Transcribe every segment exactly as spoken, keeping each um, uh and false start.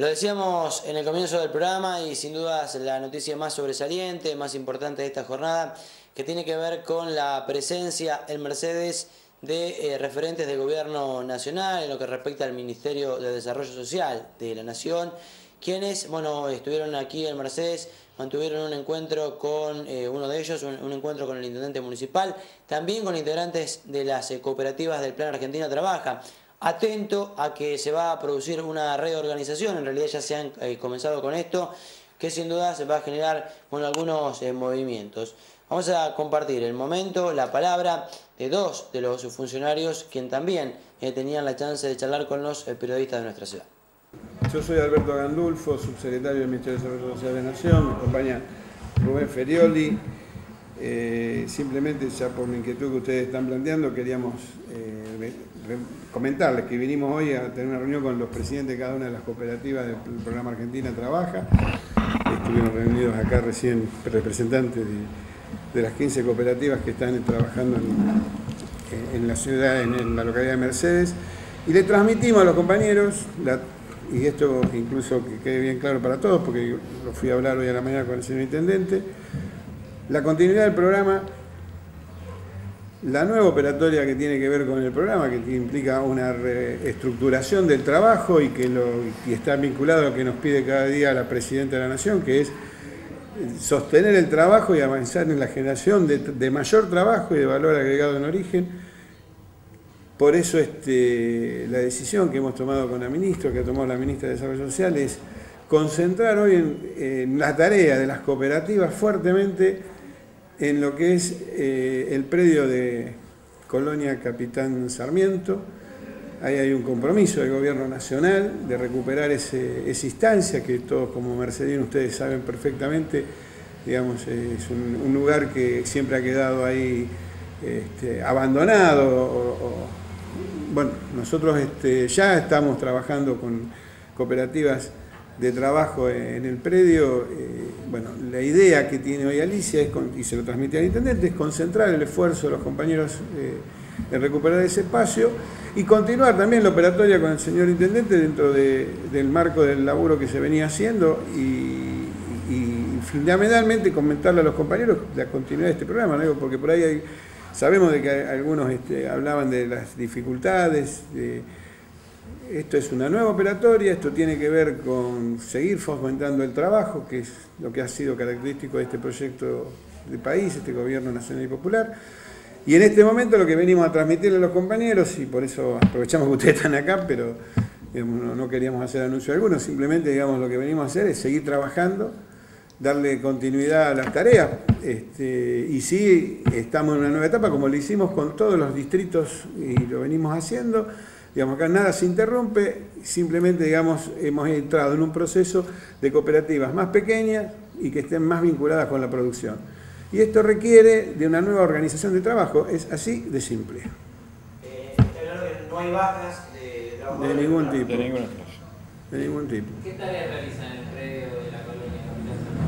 decíamos en el comienzo del programa y sin dudas la noticia más sobresaliente, más importante de esta jornada, que tiene que ver con la presencia en Mercedes de eh, referentes del gobierno nacional en lo que respecta al Ministerio de Desarrollo Social de la Nación, quienes, bueno, estuvieron aquí en Mercedes, mantuvieron un encuentro con eh, uno de ellos, un, un encuentro con el intendente municipal, también con integrantes de las eh, cooperativas del Plan Argentina Trabaja, atento a que se va a producir una reorganización, en realidad ya se han eh, comenzado con esto, que sin duda se va a generar bueno, algunos eh, movimientos. Vamos a compartir el momento, la palabra de dos de los funcionarios quien también eh, tenían la chance de charlar con los eh, periodistas de nuestra ciudad. Yo soy Alberto Gandulfo, subsecretario del Ministerio de Desarrollo Social de la Nación, me acompaña Rubén Ferioli. Eh, simplemente ya por la inquietud que ustedes están planteando, queríamos eh, comentarles que vinimos hoy a tener una reunión con los presidentes de cada una de las cooperativas del programa Argentina Trabaja. Estuvieron reunidos acá recién representantes de, de las quince cooperativas que están trabajando en, en la ciudad, en, en la localidad de Mercedes, y le transmitimos a los compañeros, la, y esto incluso que quede bien claro para todos, porque lo fui a hablar hoy a la mañana con el señor intendente, la continuidad del programa, la nueva operatoria que tiene que ver con el programa, que implica una reestructuración del trabajo y que lo, y está vinculado a lo que nos pide cada día la Presidenta de la Nación, que es sostener el trabajo y avanzar en la generación de, de mayor trabajo y de valor agregado en origen. Por eso este, la decisión que hemos tomado con la ministra, que ha tomado la ministra de Desarrollo Social, es concentrar hoy en, en la tarea de las cooperativas fuertemente en lo que es eh, el predio de Colonia Capitán Sarmiento. Ahí hay un compromiso del gobierno nacional de recuperar ese, esa instancia que todos como mercedinos ustedes saben perfectamente, digamos, es un, un lugar que siempre ha quedado ahí este, abandonado. O, o, bueno, nosotros este, ya estamos trabajando con cooperativas de trabajo en el predio. Eh, bueno, la idea que tiene hoy Alicia, es con, y se lo transmite al intendente, es concentrar el esfuerzo de los compañeros eh, en recuperar ese espacio y continuar también la operatoria con el señor intendente dentro de, del marco del laburo que se venía haciendo y, y, y fundamentalmente comentarle a los compañeros la continuidad de este programa, ¿no? Porque por ahí hay, sabemos de que algunos este, hablaban de las dificultades. De, Esto es una nueva operatoria, esto tiene que ver con seguir fomentando el trabajo, que es lo que ha sido característico de este proyecto de país, este gobierno nacional y popular. Y en este momento lo que venimos a transmitirle a los compañeros, y por eso aprovechamos que ustedes están acá, pero digamos, no, no queríamos hacer anuncio alguno, simplemente digamos, lo que venimos a hacer es seguir trabajando, darle continuidad a las tareas, este, y sí, estamos en una nueva etapa, como lo hicimos con todos los distritos y lo venimos haciendo. Digamos, acá nada se interrumpe, simplemente digamos, hemos entrado en un proceso de cooperativas más pequeñas y que estén más vinculadas con la producción. Y esto requiere de una nueva organización de trabajo, es así de simple. Eh, está claro que no hay bajas de trabajo. De ningún tipo. De ninguna clase. De ningún tipo. ¿Qué tareas realizan en el predio de la colonia Capitán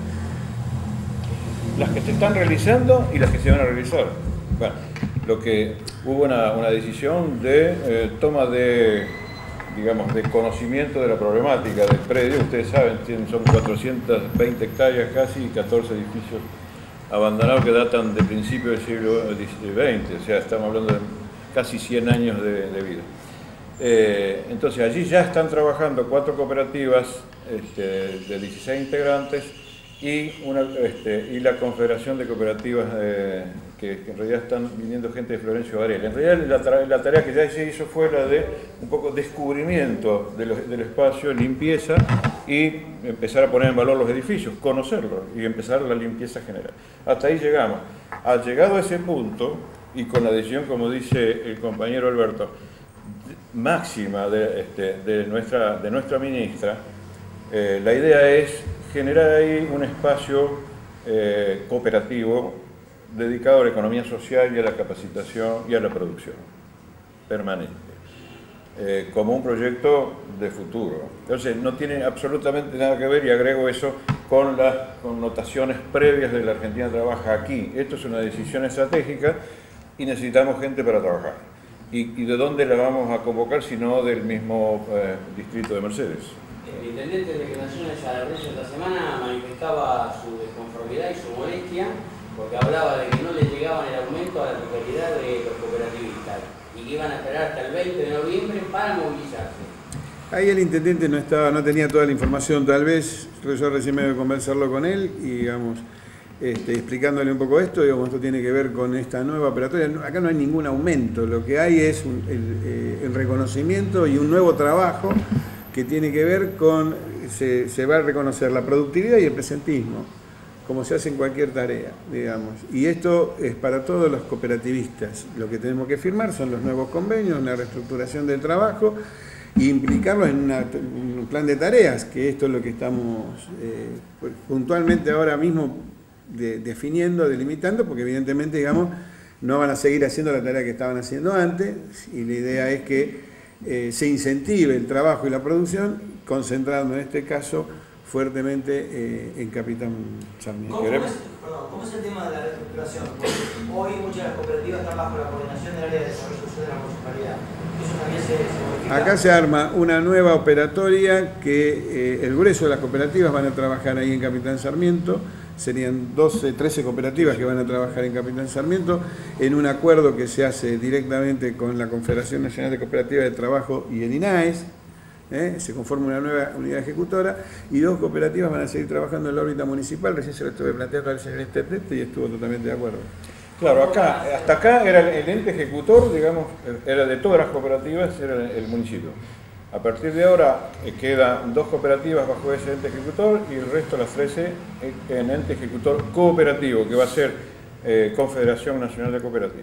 Sarmiento? Las que se están realizando y las que se van a realizar. Bueno, lo que hubo una, una decisión de eh, toma de, digamos, de conocimiento de la problemática del predio. Ustedes saben, son cuatrocientas veinte hectáreas casi y catorce edificios abandonados que datan de principios del siglo veinte, o sea, estamos hablando de casi cien años de, de vida. Eh, entonces allí ya están trabajando cuatro cooperativas este, de dieciséis integrantes y, una, este, y la Confederación de Cooperativas eh, que, que en realidad están viniendo gente de Florencio Varela. En realidad la, la tarea que ya se hizo fue la de un poco descubrimiento de los, del espacio, limpieza y empezar a poner en valor los edificios, conocerlos y empezar la limpieza general. Hasta ahí llegamos. Al llegado a ese punto y con la decisión, como dice el compañero Alberto, máxima de, este, de, nuestra, de nuestra ministra, eh, la idea es generar ahí un espacio eh, cooperativo dedicado a la economía social y a la capacitación y a la producción permanente, eh, como un proyecto de futuro. Entonces no tiene absolutamente nada que ver, y agrego eso, con las connotaciones previas de la Argentina Trabaja aquí. Esto es una decisión estratégica y necesitamos gente para trabajar. ¿Y, y de dónde la vamos a convocar si no del mismo eh, distrito de Mercedes? El intendente de Declaraciones a la prensa esta semana manifestaba su desconformidad y su molestia porque hablaba de que no le llegaban el aumento a la totalidad de los cooperativistas y que iban a esperar hasta el veinte de noviembre para movilizarse. Ahí el intendente no estaba, no tenía toda la información, tal vez, yo recién me voy a conversarlo con él y digamos, este, explicándole un poco esto, digamos, esto tiene que ver con esta nueva operatoria. Acá no hay ningún aumento, lo que hay es un, el, el reconocimiento y un nuevo trabajo que tiene que ver con, se, se va a reconocer la productividad y el presentismo, como se hace en cualquier tarea, digamos. Y esto es para todos los cooperativistas. Lo que tenemos que firmar son los nuevos convenios, una reestructuración del trabajo e implicarlos en una, un plan de tareas, que esto es lo que estamos eh, puntualmente ahora mismo de, definiendo, delimitando, porque evidentemente, digamos, no van a seguir haciendo la tarea que estaban haciendo antes, y la idea es que eh, se incentive el trabajo y la producción, concentrando en este caso fuertemente eh, en Capitán Sarmiento. ¿Cómo, ¿Cómo, es, perdón, ¿Cómo es el tema de la reestructuración? Porque hoy muchas de las cooperativas están bajo la coordinación del área de desarrollo social de la municipalidad. ¿Eso también se, se modifica? Acá se arma una nueva operatoria que eh, el grueso de las cooperativas van a trabajar ahí en Capitán Sarmiento. Serían doce, trece cooperativas que van a trabajar en Capitán Sarmiento en un acuerdo que se hace directamente con la Confederación Nacional de Cooperativas de Trabajo y el INAES. ¿Eh? Se conforma una nueva unidad ejecutora y dos cooperativas van a seguir trabajando en la órbita municipal. Recién se lo estuve planteando al señor intendente y estuvo totalmente de acuerdo. Claro, acá, hasta acá era el, el ente ejecutor, digamos, era de todas las cooperativas, era el municipio. A partir de ahora eh, quedan dos cooperativas bajo ese ente ejecutor y el resto las trece en ente ejecutor cooperativo, que va a ser eh, Confederación Nacional de Cooperativas.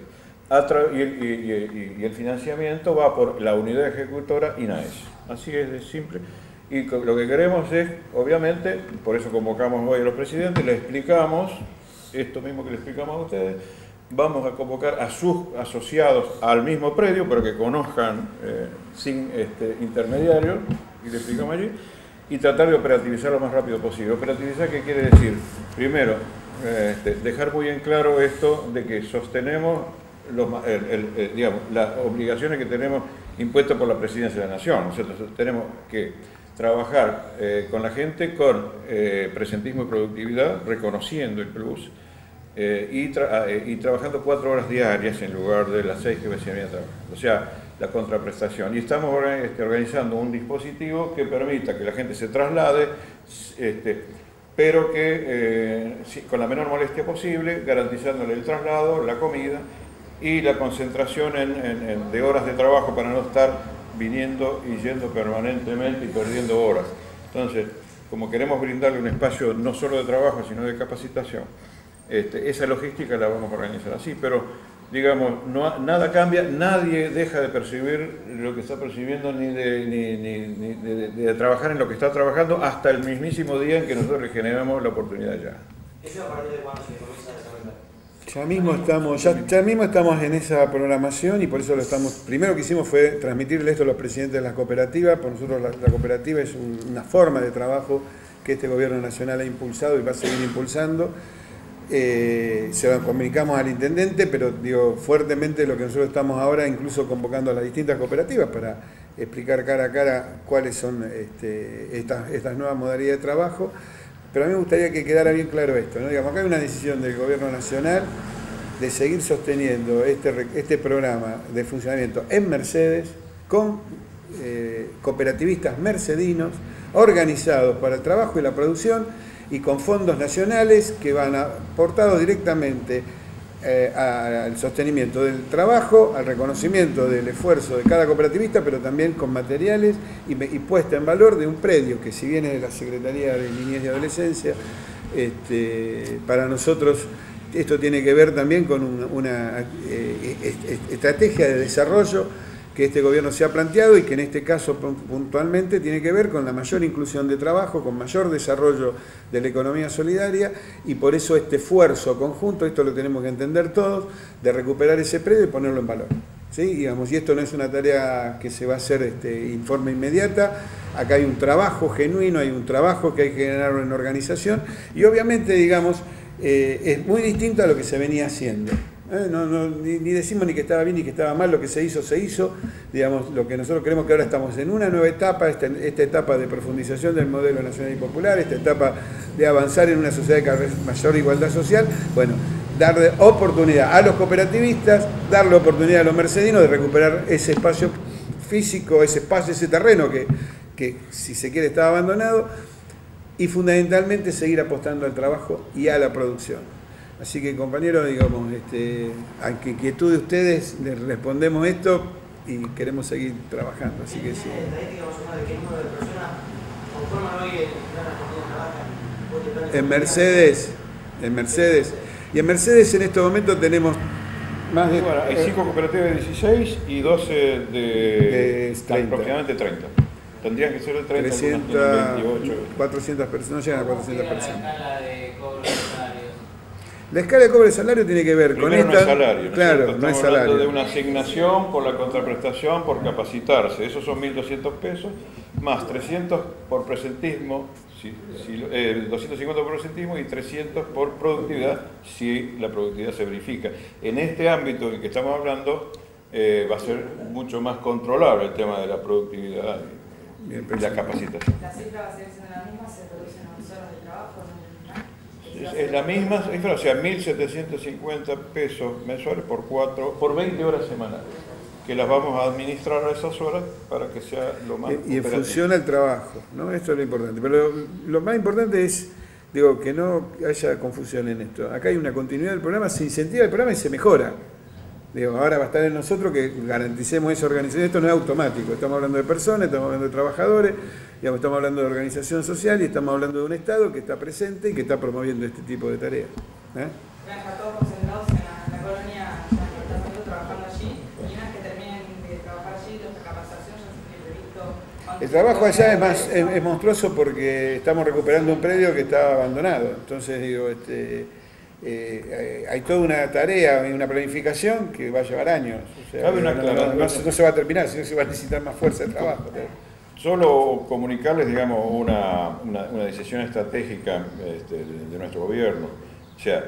Y el, y, y, y el financiamiento va por la unidad ejecutora INAES. Así es de simple. Y lo que queremos es, obviamente, por eso convocamos hoy a los presidentes, les explicamos, esto mismo que les explicamos a ustedes, vamos a convocar a sus asociados al mismo predio para que conozcan eh, sin este, intermediarios, y les explicamos allí, y tratar de operativizar lo más rápido posible. Operativizar, ¿qué quiere decir? Primero, eh, este, dejar muy en claro esto de que sostenemos Los, el, el, el, digamos, las obligaciones que tenemos impuestas por la Presidencia de la Nación. Nosotros tenemos que trabajar eh, con la gente con eh, presentismo y productividad, reconociendo el plus, eh, y, tra eh, y trabajando cuatro horas diarias en lugar de las seis que se venía trabajando. O sea, la contraprestación. Y estamos este, organizando un dispositivo que permita que la gente se traslade, este, pero que eh, con la menor molestia posible, garantizándole el traslado, la comida y la concentración en, en, en, de horas de trabajo para no estar viniendo y yendo permanentemente y perdiendo horas. Entonces, como queremos brindarle un espacio no solo de trabajo, sino de capacitación, este, esa logística la vamos a organizar así, pero digamos, no, nada cambia, nadie deja de percibir lo que está percibiendo ni de, ni, ni, ni de, de, de trabajar en lo que está trabajando hasta el mismísimo día en que nosotros le generamos la oportunidad ya. ¿Eso a partir de cuándo se comienza a desarrollar? Ya mismo estamos, ya, ya mismo estamos en esa programación y por eso lo estamos. Primero que hicimos fue transmitirle esto a los presidentes de las cooperativas. Por nosotros la, la cooperativa es un, una forma de trabajo que este gobierno nacional ha impulsado y va a seguir impulsando. Eh, se lo comunicamos al intendente, pero digo fuertemente lo que nosotros estamos ahora, incluso convocando a las distintas cooperativas para explicar cara a cara cuáles son este, estas, estas nuevas modalidades de trabajo. Pero a mí me gustaría que quedara bien claro esto, ¿no? Digamos, acá hay una decisión del gobierno nacional de seguir sosteniendo este, este programa de funcionamiento en Mercedes con eh, cooperativistas mercedinos organizados para el trabajo y la producción y con fondos nacionales que van aportados directamente eh, al sostenimiento del trabajo, al reconocimiento del esfuerzo de cada cooperativista, pero también con materiales y, y puesta en valor de un predio que, si viene de la Secretaría de Niñez y Adolescencia, este, para nosotros esto tiene que ver también con una, una eh, est estrategia de desarrollo que este gobierno se ha planteado y que en este caso puntualmente tiene que ver con la mayor inclusión de trabajo, con mayor desarrollo de la economía solidaria, y por eso este esfuerzo conjunto, esto lo tenemos que entender todos, de recuperar ese predio y ponerlo en valor. ¿Sí? Digamos, y esto no es una tarea que se va a hacer este, en forma inmediata, acá hay un trabajo genuino, hay un trabajo que hay que generar en organización, y obviamente, digamos, eh, es muy distinto a lo que se venía haciendo. ¿eh? No, no, ni, ni decimos ni que estaba bien ni que estaba mal, lo que se hizo, se hizo. Digamos, lo que nosotros creemos que ahora estamos en una nueva etapa, esta, esta etapa de profundización del modelo nacional y popular, esta etapa de avanzar en una sociedad de cada vez mayor igualdad social. Bueno, darle oportunidad a los cooperativistas, darle oportunidad a los mercedinos de recuperar ese espacio físico, ese espacio, ese terreno que, que si se quiere está abandonado, y fundamentalmente seguir apostando al trabajo y a la producción. Así que, compañeros, digamos, este, a que inquietud de ustedes les respondemos esto y queremos seguir trabajando. Así que sí. En Mercedes, en Mercedes, y en Mercedes en este momento tenemos más de... Bueno, hay cinco cooperativas de dieciséis y doce de, de treinta. Aproximadamente treinta. Tendrían que ser de treinta, trescientas, veintiocho. cuatrocientas personas, no llegan a cuatrocientas personas. La escala de cobro de salarios. La escala de cobro de salario tiene que ver Primero con no esta... es salario, ¿no? Claro, Estamos no es hablando salario. de una asignación por la contraprestación, por capacitarse. Esos son mil doscientos pesos, más trescientos por presentismo, si, si, eh, doscientos cincuenta por presentismo y trescientos por productividad, si la productividad se verifica. En este ámbito en el que estamos hablando, eh, va a ser mucho más controlable el tema de la productividad y, Bien, y la capacitación. ¿La cifra va a seguir siendo la misma? ¿Se reducen las horas de trabajo? ¿No? Es, es la misma, es, o sea, mil setecientos cincuenta pesos mensuales por cuatro, por veinte horas semanales, que las vamos a administrar a esas horas para que sea lo más Y en operativo. función al trabajo, ¿no? Esto es lo importante. Pero lo, lo más importante es, digo, que no haya confusión en esto. Acá hay una continuidad del programa, se incentiva el programa y se mejora. Digo, ahora va a estar en nosotros que garanticemos esa organización. Esto no es automático, estamos hablando de personas, estamos hablando de trabajadores, digamos, estamos hablando de organización social y estamos hablando de un Estado que está presente y que está promoviendo este tipo de tareas. ¿Eh? Van a estar todos concentrados en la, en la colonia, ya en el departamento, trabajando allí, y una vez que terminen de trabajar allí, la capacitación ya se tiene previsto. El trabajo allá es más es, es monstruoso porque estamos recuperando un predio que estaba abandonado. Entonces, digo, este... Eh, hay toda una tarea y una planificación que va a llevar años. O sea, Cabe una no, no, no, no, se, no se va a terminar, sino que se va a necesitar más fuerza de trabajo. Solo comunicarles, digamos, una, una, una decisión estratégica este, de, de nuestro gobierno. O sea,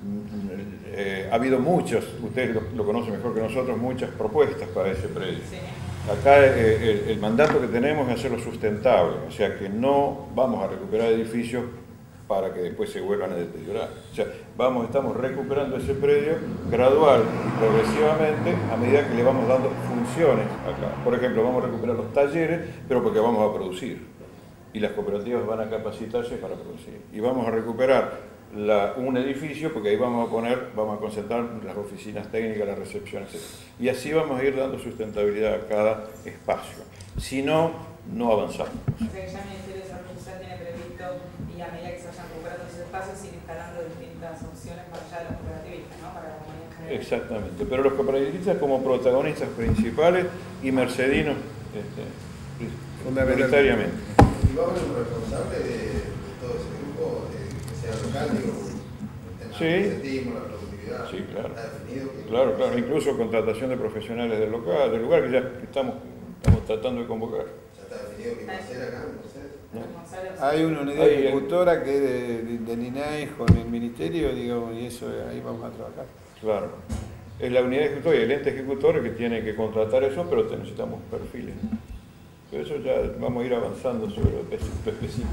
eh, ha habido muchos, ustedes lo, lo conocen mejor que nosotros, muchas propuestas para ese predio. Sí. Acá eh, el, el mandato que tenemos es hacerlo sustentable, o sea que no vamos a recuperar edificios para que después se vuelvan a deteriorar. O sea, vamos, estamos recuperando ese predio gradual y progresivamente a medida que le vamos dando funciones acá. Por ejemplo, vamos a recuperar los talleres, pero porque vamos a producir. Y las cooperativas van a capacitarse para producir. Y vamos a recuperar la, un edificio, porque ahí vamos a poner, vamos a concentrar las oficinas técnicas, las recepciones, etcétera. Y así vamos a ir dando sustentabilidad a cada espacio. Si no, no avanzamos. O sea que ya el Ministerio de Desarrollo Social tiene previsto, y a medida que se vayan recuperando esos espacios, ir instalando distintas opciones para allá de los cooperativistas, ¿no? Para la comunidad en general. Exactamente, pero los cooperativistas como protagonistas principales y mercedinos este, prioritariamente. ¿Y va a haber un responsable de, de todo ese grupo, de, que sea local, digo, el tema Sí. del incentivo, la productividad? Sí, claro. ¿Está definido? Que Claro, claro, incluso contratación de profesionales del local, del lugar que ya estamos, estamos tratando de convocar. ¿Ya está definido qué va a hacer acá? No sé. Responsable, o sea, Hay una unidad Ahí, ejecutora que es de, de, del I N A E con el Ministerio, digamos, y eso ahí vamos a trabajar. Claro. Es la unidad ejecutora y el ente ejecutor que tiene que contratar eso, pero necesitamos perfiles. Pero eso ya vamos a ir avanzando sobre lo específico.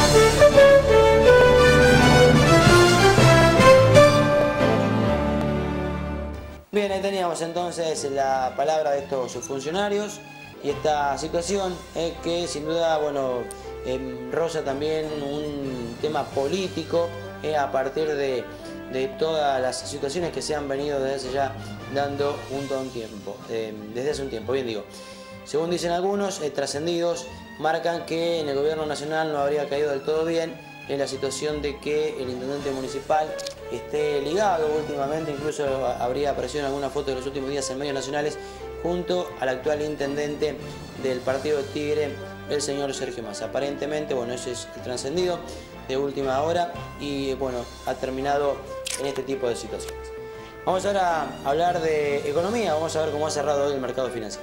Bien, ahí teníamos entonces la palabra de estos funcionarios y esta situación eh, que sin duda, bueno, eh, roza también un tema político eh, a partir de, de todas las situaciones que se han venido desde hace ya dando un, un tiempo, eh, desde hace un tiempo, bien digo. Según dicen algunos, eh, trascendidos marcan que en el gobierno nacional no habría caído del todo bien en la situación de que el intendente municipal esté ligado últimamente, incluso habría aparecido en alguna foto de los últimos días en medios nacionales, junto al actual intendente del partido de Tigre, el señor Sergio Massa. Aparentemente, bueno, ese es el trascendido de última hora y, bueno, ha terminado en este tipo de situaciones. Vamos ahora a hablar de economía, vamos a ver cómo ha cerrado hoy el mercado financiero.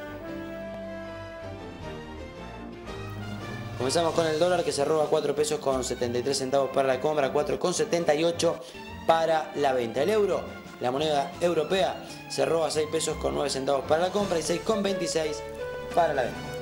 Comenzamos con el dólar que cerró a cuatro pesos con setenta y tres centavos para la compra, cuatro con setenta y ocho para la venta. El euro La moneda europea cerró a seis pesos con nueve centavos para la compra y seis con veintiséis para la venta.